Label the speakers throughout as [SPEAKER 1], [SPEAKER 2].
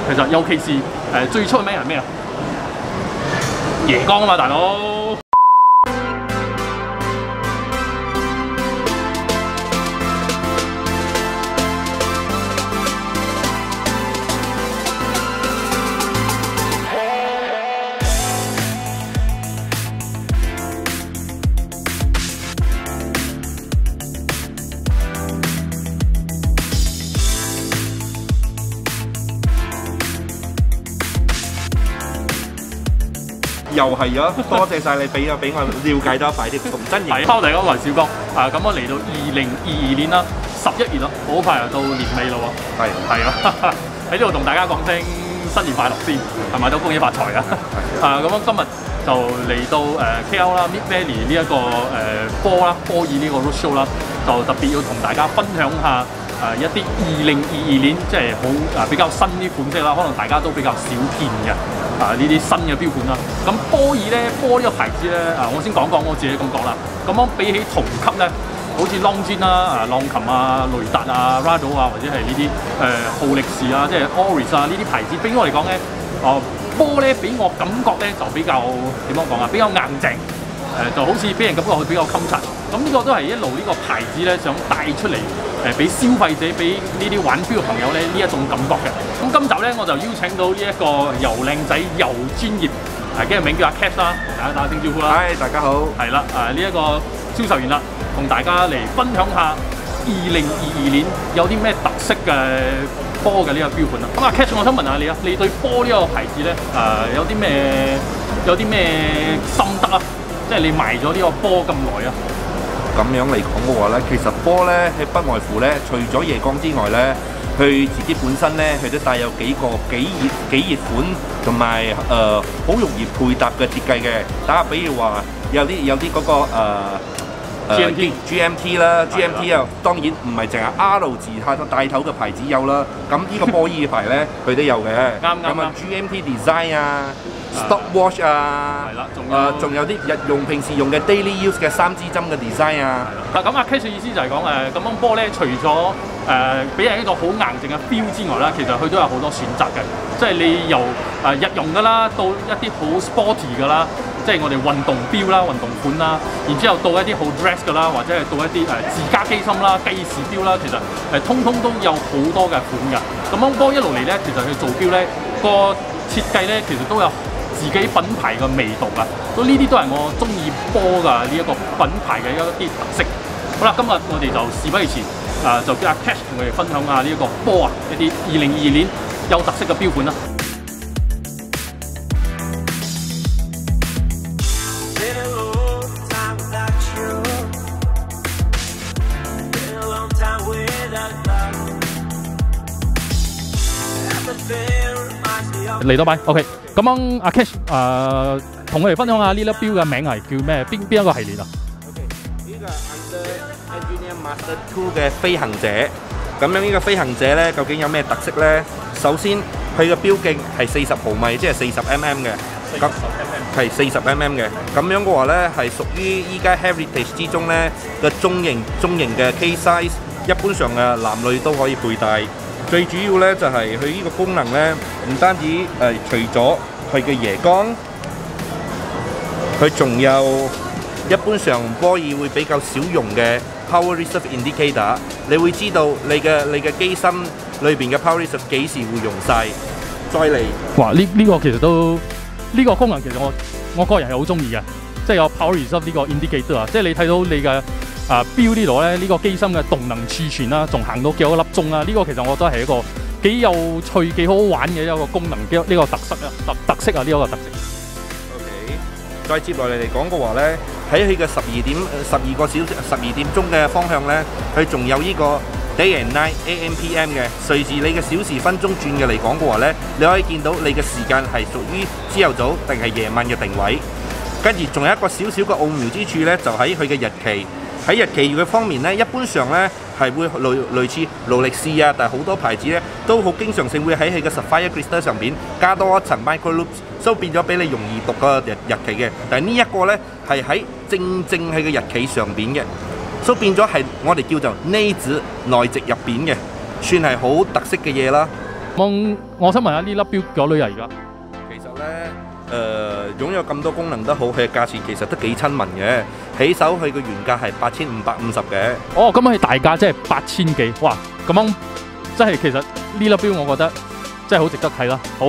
[SPEAKER 1] 其實尤其是最出名係咩啊？椰光啊嘛，大佬。
[SPEAKER 2] 又係咗，多謝晒你俾我了解多一塊啲同真型。
[SPEAKER 1] 係，大家我係小哥，咁我嚟到2022年啦，11月啦，好快又到年尾咯喎。係啦，喺呢度同大家講聲新年快樂先，係咪都恭喜發財啊？咁樣今日就嚟到KL 啦 ，Mid Valley 呢一個波爾呢個 roadshow 啦，就特別要同大家分享下。一啲2022年即係好比較新啲款式啦，可能大家都比較少見嘅呢啲新嘅標款啦。咁波爾咧，波呢個牌子咧，我先講講我自己感覺啦。咁樣比起同級咧，好似 Longines 啦、浪琴啊、雷達啊、Rado 啊，或者係呢啲浩力士啊，即係 Oris 啊呢啲牌子，俾我嚟講咧，波咧俾我感覺咧就比較點樣講啊？比較硬淨。就好似俾人感覺佢比較襟擦，咁呢個都係一路呢個牌子咧想帶出嚟，俾消費者、俾呢啲玩錶嘅朋友咧呢一種感覺嘅。咁今集咧我就邀請到呢一個又靚仔又專業嘅名叫阿 Cash 啦，大家打聲招呼啦。
[SPEAKER 2] 大家好。係
[SPEAKER 1] 啦，呢一個銷售員啦，同大家嚟分享下2022年有啲咩特色嘅波嘅呢個錶款啦。咁阿 Cash， 我想問下你啊，你對波呢個牌子咧有啲咩心得啊？即係你賣咗呢個波咁耐啊！
[SPEAKER 2] 咁樣嚟講嘅話咧，其實波咧係不外乎咧，除咗夜光之外咧，佢自己本身咧，佢都帶有幾熱款同埋好容易配搭嘅設計嘅。打個比如話，有啲嗰個GMT 啦 ，GMT 啊，當然唔係淨係 R 字帶頭嘅牌子有啦。咁呢個波爾牌咧，佢都有嘅。
[SPEAKER 1] 啱。咁
[SPEAKER 2] 啊 ，GMT Design 啊。Stopwatch 啊，仲有啲日用平時用嘅 daily use 嘅3支針嘅 design 啊。
[SPEAKER 1] 咁阿 Cash 嘅意思就係講咁樣波咧，除咗俾人一個好硬淨嘅 feel 之外啦，其實佢都有好多選擇嘅。即係你由日用噶啦，到一啲好 sporty 噶啦，即係我哋運動錶啦、運動款啦，然之後到一啲好 dress 噶啦，或者係到一啲自家機芯啦、計時錶啦，其實通通都有好多嘅款㗎。咁樣波一路嚟咧，其實佢做錶咧個設計咧，其實都有自己品牌嘅味道啊！所以呢啲都係我中意波嘅呢一個品牌嘅一啲特色。好啦，今日我哋就事不宜遲，就叫阿 Cash 同我哋分享下呢一個波一啲2022年有特色嘅錶款啦。嚟多擺 ，OK。咁樣阿 Cash 同我哋分享下呢粒錶嘅名係叫咩？邊一個系列啊
[SPEAKER 2] ？OK， 呢個係 Under Engineer Master 2嘅飛行者。咁樣呢個飛行者咧，究竟有咩特色咧？首先，佢嘅標徑係40毫米，即係40 mm 嘅。咁係40 mm 嘅。咁樣嘅話咧，係屬於依家 Heritage 之中咧嘅中型嘅 case size， 一般上嘅男女都可以佩戴。最主要咧就係佢呢個功能咧，唔單止除咗佢嘅夜光，佢仲有一般上波爾會比較少用嘅 Power Reserve Indicator， 你會知道你嘅機芯裏邊嘅 Power Reserve 幾時會用晒。再嚟，
[SPEAKER 1] 哇！呢個其實都呢個功能其實我個人係好中意嘅，即係有 Power Reserve 呢個 Indicator 啊，即係你睇到你嘅。錶呢度咧，呢個機芯嘅動能儲存啦，仲行到幾多粒鐘啦？呢個其實我覺得係一個幾有趣、幾好玩嘅一個功能，呢個特色啊，特色啊，呢一個特色。
[SPEAKER 2] OK， 再接落嚟講嘅話咧，喺佢嘅12點鐘嘅方向咧，佢仲有呢個 Day and Night AM/PM 嘅，隨住你嘅小時分鐘轉嘅嚟講嘅話咧，你可以見到你嘅時間係屬於朝頭早定係夜晚嘅定位。跟住仲有一個少少嘅奧妙之處咧，就喺佢嘅日期。喺日期嘅方面咧，一般上咧係會類似勞力士啊，但係好多牌子咧都好經常性會喺佢嘅 Sapphire Crystal 上邊加多一層 Micro Loops， 所以變咗俾你容易讀個日期嘅。但係呢一個咧係喺正佢嘅日期上邊嘅，所以變咗係我哋叫做呢子內籍入邊嘅，算係好特色嘅嘢啦。
[SPEAKER 1] 我想問下呢粒錶幾多鐳啊？而家
[SPEAKER 2] 其實咧，擁有咁多功能都好，佢嘅價錢其實都幾親民嘅。起手佢嘅原價係8550嘅。
[SPEAKER 1] 哦，咁佢大價即係8000幾，哇！咁樣即係其實呢粒錶我覺得真係好值得睇啦。好。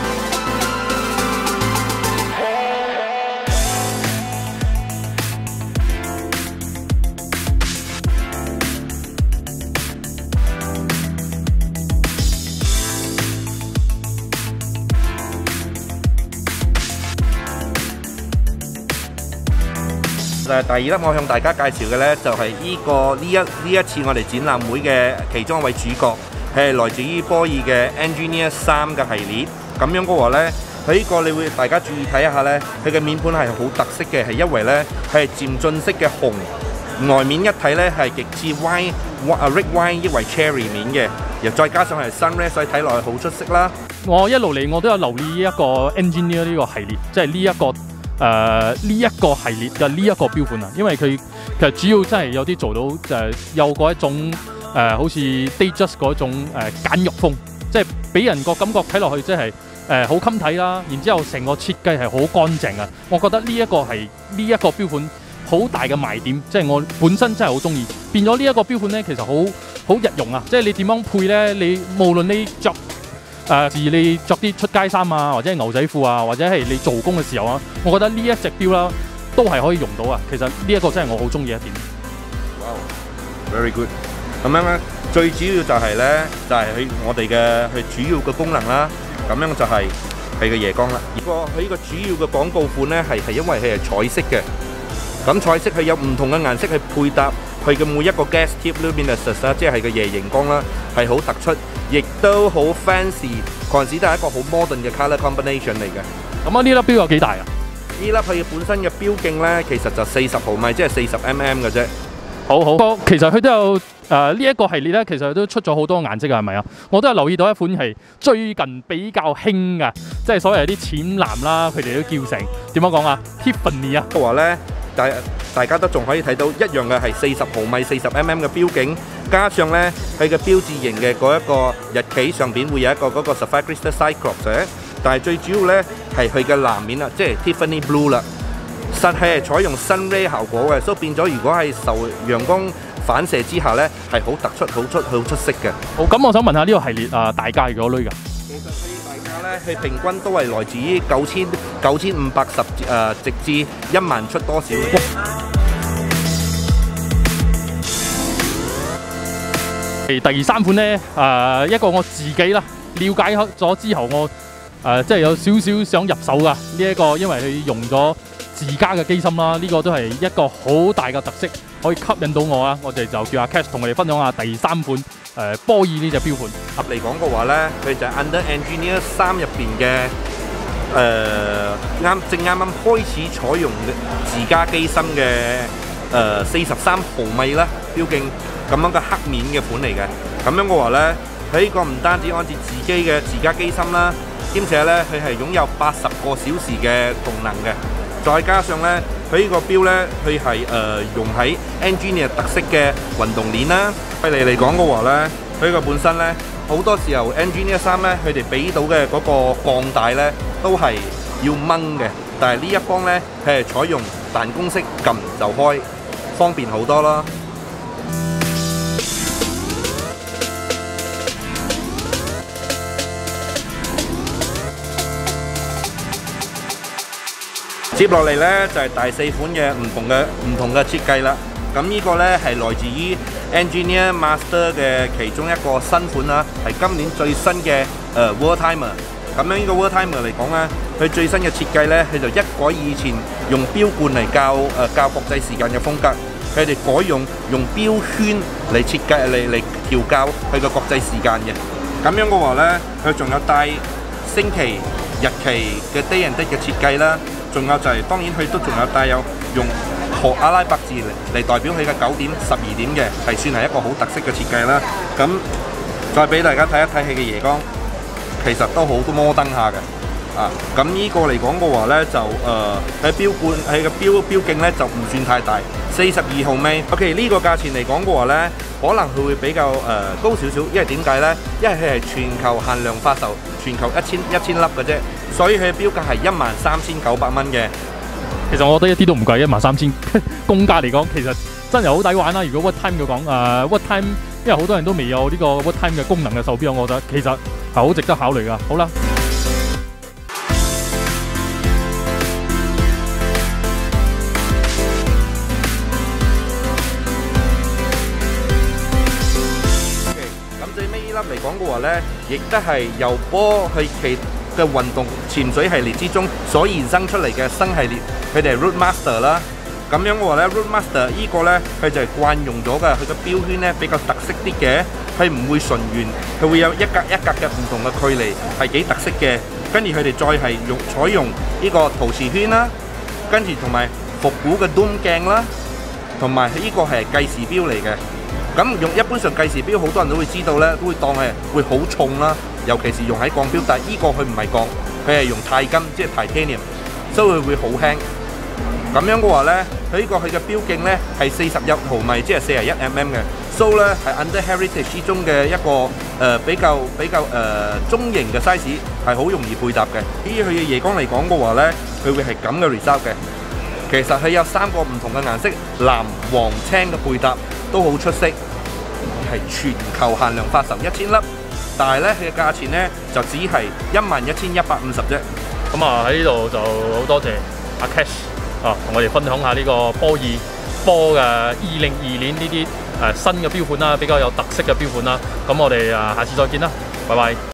[SPEAKER 2] 第二粒我向大家介紹嘅呢，就係呢一次我哋展覽會嘅其中一位主角，係來自於波爾嘅 Engineer 3嘅系列。咁樣嘅話呢，佢呢個你會大家注意睇一下呢，佢嘅面盤係好特色嘅，係因為呢，係漸進式嘅紅，外面一睇呢係極似 red wine 抑為 cherry 面嘅，又再加上係 sunray， 所以睇落去好出色啦。
[SPEAKER 1] 我一路嚟我都有留意呢一個 Engineer 呢個系列，即係呢一個。呢一個系列嘅呢一個錶款啊，因為佢其實主要真係有啲做到有嗰一種好似 Datejust 嗰種簡約風，即係俾人個感覺睇落去即係好襟睇啦。然之後成個設計係好乾淨啊，我覺得呢一個係呢一個錶款好大嘅賣點，即係我本身真係好中意。變咗呢一個錶款咧，其實好日用啊，即係你點樣配咧，你無論你着。你着啲出街衫啊，或者係牛仔褲啊，或者係你做工嘅時候啊，我覺得呢一隻錶啦，都係可以用到啊。其實呢一個真係我好中意一點。
[SPEAKER 2] Wow, very good。咁樣咧，最主要就係咧，就係我哋嘅佢主要嘅功能啦。咁樣就係佢嘅夜光啦。佢呢個主要嘅廣告款咧，係因為佢係彩色嘅。咁彩色佢有唔同嘅顏色去配搭佢嘅每一個 gas tip luminescence 啦，即係個夜熒光啦，係好突出，亦都好 fancy， 嗰陣時都係一個好 modern 嘅 colour combination 嚟嘅。
[SPEAKER 1] 咁啊，呢粒錶有幾大啊？
[SPEAKER 2] 呢粒佢本身嘅錶徑咧，其實就40毫米，即係40 mm 嘅啫。
[SPEAKER 1] 好，其實佢都有呢一個系列咧，其實都出咗好多顏色㗎，係咪啊？我都有留意到一款係最近比較興㗎，即係所謂啲淺藍啦，佢哋都叫成點樣講啊 ？Tiffany 啊，
[SPEAKER 2] 話咧。大家都仲可以睇到一樣嘅係40毫米40 mm 嘅錶徑，加上咧佢嘅標誌型嘅嗰一個日期上邊會有一個嗰個 Sapphire Crystal Cyclops 嘅，但係最主要咧係佢嘅藍面啦，即係 Tiffany Blue 啦，實係採用 sunray 效果嘅，所以變咗如果係受陽光反射之下咧係好突出、好出色嘅。
[SPEAKER 1] 好，咁我想問下呢個系列大價係幾多鐳㗎？
[SPEAKER 2] 其實佢平均都係來自於9510直至10000出多少。
[SPEAKER 1] 第三款咧，一個我自己啦了解咗之後，我即係有少少想入手噶呢一個，因為佢用咗自家嘅機芯啦，呢個都係一個好大嘅特色，可以吸引到我啊！我哋就叫阿 Cash 同我哋分享下第三款波爾呢隻錶款。
[SPEAKER 2] 合嚟講嘅話咧，佢就係 Under Engineer 3入邊嘅啱啱開始採用自家機芯嘅43毫米啦錶徑咁樣嘅黑面嘅款嚟嘅。咁樣嘅話咧，佢呢個唔單止安置自家機芯啦，兼且咧佢係擁有80個小時嘅動能嘅。再加上咧，佢呢個錶咧，佢係用喺 Engineer 特色嘅運動鏈啦。佢嚟講嘅話咧，佢個本身咧好多時候 Engineer 3咧，佢哋俾到嘅嗰個鋼帶咧都係要掹嘅，但係呢一方咧佢係採用彈弓式撳就開，方便好多啦。接落嚟咧就係第4款嘅唔同嘅設計啦。咁呢個咧係來自於 Engineer Master 嘅其中一個新款啦，係今年最新嘅World Timer。咁樣呢個 World Timer 嚟講咧，佢最新嘅設計咧，佢就一改以前用錶冠嚟校國際時間嘅風格，佢哋改用錶圈嚟設計嚟調校佢個國際時間嘅。咁樣嘅話咧，佢仲有帶星期、日期嘅 day and date 嘅設計啦。仲有就係當然佢都仲有帶有用學阿拉伯字嚟代表佢嘅9點、12點嘅，係算係一個好特色嘅設計啦。咁再俾大家睇一睇佢嘅夜光，其實都好摩登下嘅。 咁呢個嚟講嘅話咧，就喺個標徑咧就唔算太大，42毫米。OK 呢個價錢嚟講嘅話咧，可能佢會比較高少少，因為點解咧？因為佢係全球限量發售，全球一千粒嘅啫，所以佢嘅標價係13,900蚊嘅。
[SPEAKER 1] 其實我覺得一啲都唔貴，13,000公價嚟講，其實真係好抵玩啦。如果 What Time 嘅講，What Time， 因為好多人都未有呢個 What Time 嘅功能嘅手錶，我覺得其實係好值得考慮噶。好啦。
[SPEAKER 2] 咁最尾呢粒嚟講嘅話咧，亦都係由波去其嘅運動潛水系列之中所衍生出嚟嘅新系列，佢哋係 Roadmaster 啦。咁樣嘅話咧 ，Roadmaster 呢個咧，佢就係慣用咗嘅，佢個標圈咧比較特色啲嘅，佢唔會純圓，佢會有一格一格嘅唔同嘅距離，係幾特色嘅。跟住佢哋再係採用呢個陶瓷圈啦，跟住同埋復古嘅 dome 鏡啦，同埋呢個係計時錶嚟嘅。咁用一般上計時錶，好多人都會知道咧，都會當係會好重啦，尤其是用喺鋼錶。但係呢個佢唔係鋼，佢係用鈦金，即係 titanium， 所以佢會好輕。咁樣嘅話咧，佢嘅標徑咧係41毫米，即係41 mm 嘅。So 咧係 Under Heritage 之中嘅一個比較中型嘅 size， 係好容易配搭嘅。依佢嘅夜光嚟講嘅話咧，佢會係咁嘅 result 嘅。其實佢有3個唔同嘅顏色，藍、黃、青嘅配搭都好出色，係全球限量發售1000粒，但係咧佢嘅價錢咧就只係11,150啫。
[SPEAKER 1] 咁啊喺呢度就好多謝阿 Cash 同我哋分享下呢個波嘅2022年呢啲新嘅錶款啦，比較有特色嘅錶款啦。咁我哋下次再見啦，拜拜。